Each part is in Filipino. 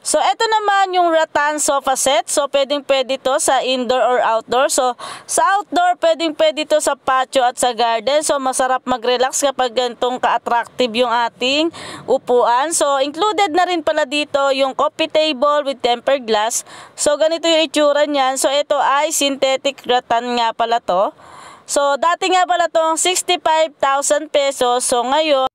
So, ito naman yung rattan sofa set. So, pwedeng-pwede to sa indoor or outdoor. So, sa outdoor, pwedeng-pwede to sa patio at sa garden. So, masarap mag-relax kapag ganitong ka-attractive yung ating upuan. So, included na rin pala dito yung coffee table with tempered glass. So, ganito yung itsura niyan. So, ito ay synthetic rattan nga pala to. So, dati nga pala tong 65,000 pesos. So, ngayon,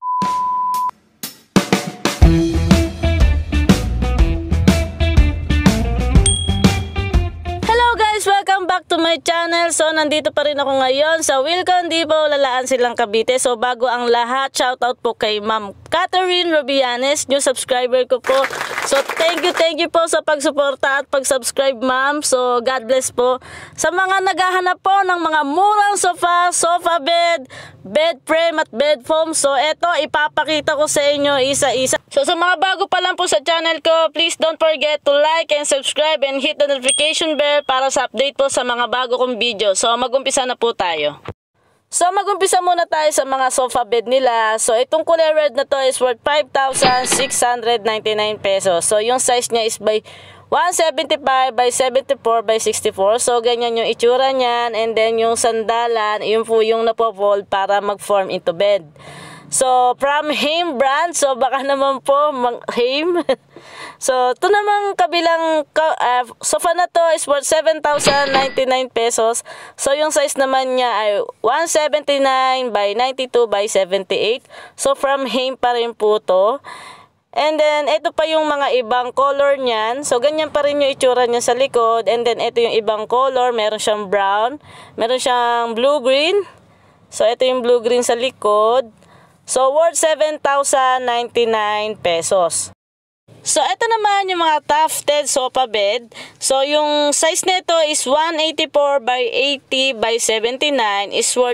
welcome back to my channel. So, nandito pa rin ako ngayon sa Wilcon Depot, Lalaan Silang, Cavite. So, bago ang lahat, shoutout po kay Ma'am Catherine Robianes, new subscriber ko po. So, thank you po sa pagsuporta at pag-subscribe, ma'am. So, God bless po. Sa mga naghahanap po ng mga murang sofa bed, bed frame at bed foam. So, eto, ipapakita ko sa inyo isa-isa. So, sa mga bago pa lang po sa channel ko, please don't forget to like and subscribe and hit the notification bell para sa update po sa mga bago kong video. So, mag-umpisa na po tayo. So, mag-umpisa muna tayo sa mga sofa bed nila. So, itong kulay red na to is worth 5,699 pesos. So, yung size niya is by 175 by 74 by 64. So, ganyan yung itsura niyan. And then, yung sandalan, yun po yung napo-fold para mag-form into bed. So, from Haim brand. So, baka naman po, Haim. So, ito namang kabilang sofa na to is worth 7,099 pesos. So, yung size naman niya ay 179 by 92 by 78. So, from Haim pa rin po to. And then, ito pa yung mga ibang color niyan. So, ganyan pa rin yung itsura niya sa likod. And then, ito yung ibang color. Meron siyang brown. Meron siyang blue-green. So, ito yung blue-green sa likod. So, worth 7,099 pesos. So, ito naman yung mga tufted sofa bed. So, yung size nito is 184 by 80 by 79 is worth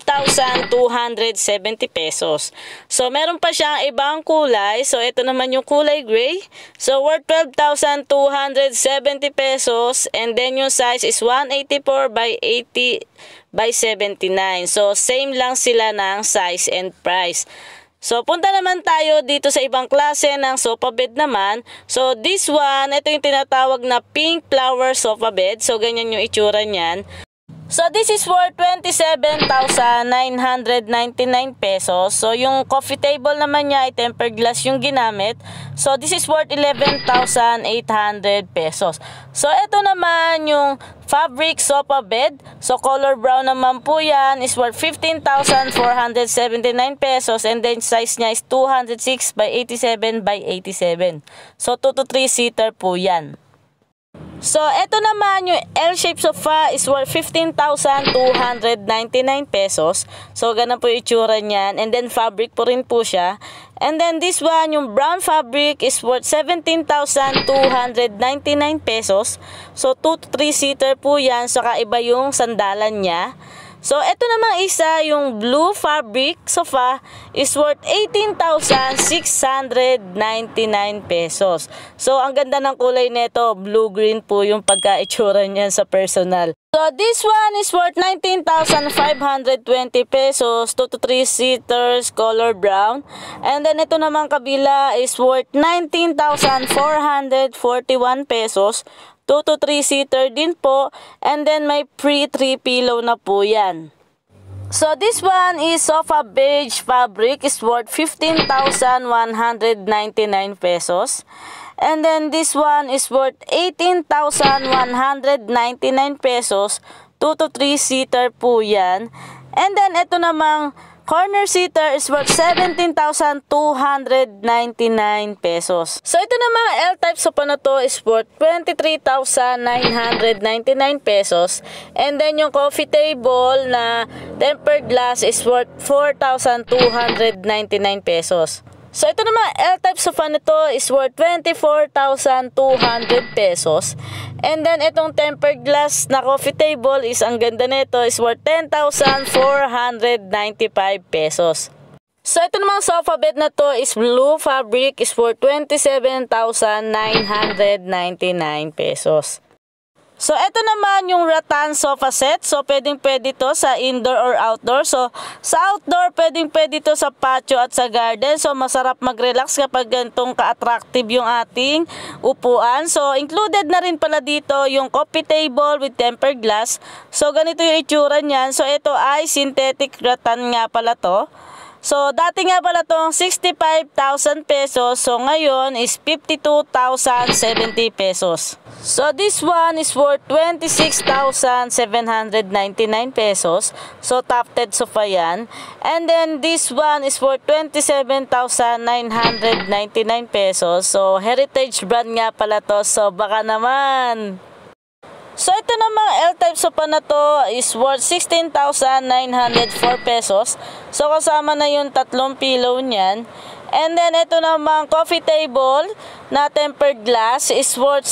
12,270 pesos. So, meron pa siyang ibang kulay. So, ito naman yung kulay gray. So, worth 12,270 pesos. And then, yung size is 184 by 80 by 79. So, same lang sila ng size and price. So, punta naman tayo dito sa ibang klase ng sofa bed naman. So, this one, ito yung tinatawag na pink flower sofa bed. So, ganyan yung itsura niyan. So, this is worth 27,999 pesos. So, yung coffee table naman niya ay tempered glass yung ginamit. So, this is worth 11,800 pesos. So, ito naman yung fabric sofa bed. So, color brown naman po yan is worth 15,479 pesos. And then, size niya is 206 by 87 by 87. So, 2 to 3 seater po yan. So, ito naman yung L-shaped sofa is worth 15,299 pesos. So, ganun po yung itsura niyan. And then, fabric po rin po siya. And then, this one, yung brown fabric is worth 17,299 pesos. So, 2 to 3 seater po yan. So, kaiba yung sandalan niya. So, ito namang isa, yung blue fabric sofa is worth 18,699 pesos. So, ang ganda ng kulay nito, blue-green po yung pagka-itsura niyan sa personal. So, this one is worth 19,520 pesos, 2 to 3 seaters, color brown. And then, ito namang kabila is worth 19,441 pesos, 2 to 3 seater din po. And then may free 3 pillow na po yan. So this one is sofa beige fabric is worth 15,199 pesos. And then this one is worth 18,199 pesos. 2 to 3 seater po yan. And then ito namang corner seater is worth 17,299 pesos. So, ito naman L-type sofa na to is worth 23,999 pesos. And then, yung coffee table na tempered glass is worth 4,299 pesos. So, ito naman L-type sofa nito is worth 24,200 pesos. And then, itong tempered glass na coffee table is ang ganda nito is worth 10,495 pesos. So, ito namang sofa bed na to is blue fabric is worth 27,999 pesos. So, ito naman yung rattan sofa set. So, pwedeng-pwede to sa indoor or outdoor. So, sa outdoor, pwedeng-pwede to sa patio at sa garden. So, masarap mag-relax kapag ganitong ka-attractive yung ating upuan. So, included na rin pala dito yung coffee table with tempered glass. So, ganito yung itsura niyan. So, ito ay synthetic rattan nga pala to. So, dati nga pala itong 65,000 pesos. So, ngayon is 52,070 pesos. So, this one is worth 26,799 pesos. So, tufted sofa yan. And then, this one is worth 27,999 pesos. So, heritage brand nga pala to. So, baka naman. So, ito namang L-type sofa na to is worth 16,904 pesos. So, kasama na yung tatlong pillow niyan. And then, ito namang coffee table na tempered glass is worth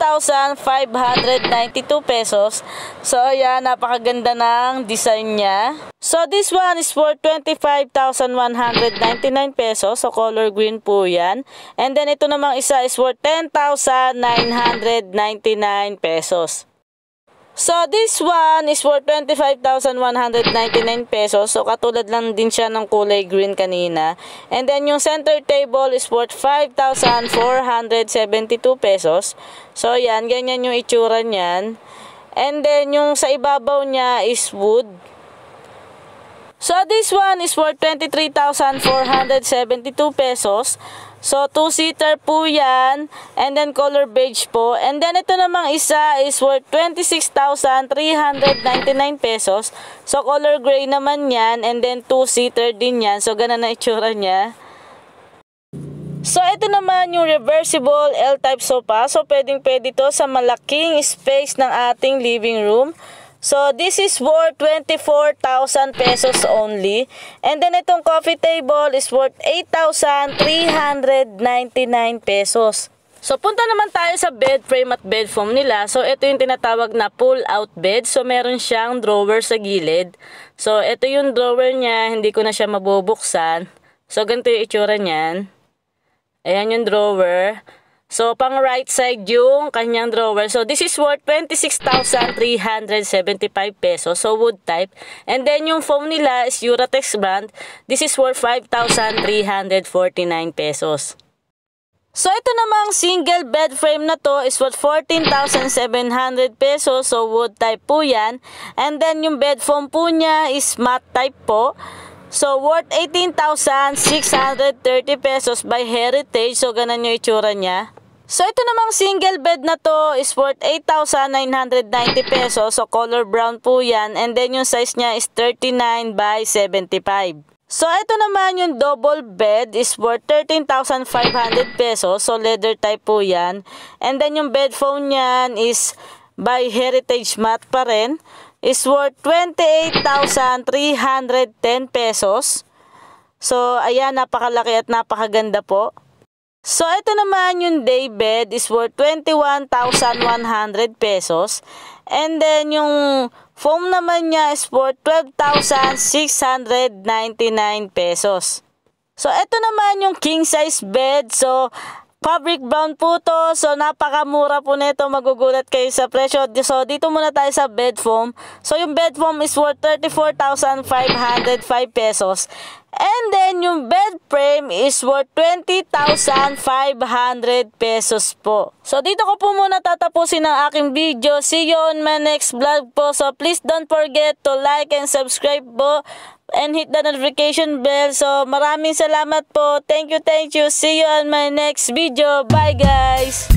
7,592 pesos. So, ayan, napakaganda ng design niya. So, this one is worth 25,199 pesos. So, color green po yan. And then, ito namang isa is worth 10,999 pesos. So, this one is worth 25,199 pesos. So, katulad lang din siya ng kulay green kanina. And then, yung center table is worth 5,472 pesos. So, yan. Ganyan yung itsura niyan. And then, yung sa ibabaw niya is wood. So, this one is worth 23,472 pesos. So, 2-seater po yan. And then, color beige po. And then, ito namang isa is worth 26,399 pesos. So, color gray naman yan. And then, 2-seater din yan. So, ganun na itsura niya. So, ito naman yung reversible L-type sofa. So, pwedeng-pwede to sa malaking space ng ating living room. So, this is worth 24,000 pesos only. And then, itong coffee table is worth 8,399 pesos. So, punta naman tayo sa bed frame at bed foam nila. So, ito yung tinatawag na pull-out bed. So, meron siyang drawer sa gilid. So, ito yung drawer niya. Hindi ko na siya mabubuksan. So, ganito yung itsura niyan. Ayan yung drawer. So, pang right side yung kanyang drawer. So, this is worth 26,375 pesos. So, wood type. And then, yung foam nila is Uratex brand. This is worth 5,349 pesos. So, ito namang single bed frame na to is worth 14,700 pesos. So, wood type po yan. And then, yung bed foam po niya is matte type po. So, worth 18,630 pesos by Heritage. So, ganun yung itsura niya. So, ito namang single bed na to is worth 8,990 pesos. So, color brown po yan. And then, yung size niya is 39 by 75. So, ito naman yung double bed is worth 13,500 pesos. So, leather type po yan. And then, yung bed foam niyan is by Heritage matte pa rin. Is worth 28,310 pesos. So, ayan, napakalaki at napakaganda po. So, ito naman yung day bed is worth 21,100 pesos. And then, yung foam naman niya is worth 12,699 pesos. So, ito naman yung king size bed. So, fabric brown po to. So, napakamura po nito. Magugulat kayo sa presyo. So, dito muna tayo sa bed foam. So, yung bed foam is worth 34,505 pesos. And then, yung bed frame is worth 20,500 pesos po. So, dito ko po muna tatapusin ang aking video. See you on my next vlog po. So, please don't forget to like and subscribe po. And hit the notification bell. So, maraming salamat po. Thank you. See you on my next video. Bye, guys!